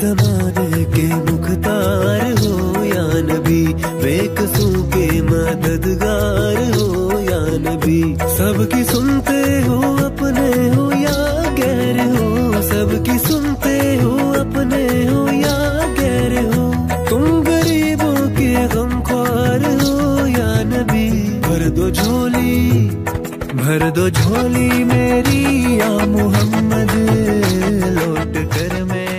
जमाने के मुख्तार हो या नबी, बेकसों के मददगार हो या नबी। सबकी सुनते हो अपने हो या गैर हो, सबकी सुनते हो अपने हो या गैर हो। तुम गरीबों के गमख्वार हो या नबी। भर दो झोली, भर दो झोली मेरी या मोहम्मद, लौट कर मैं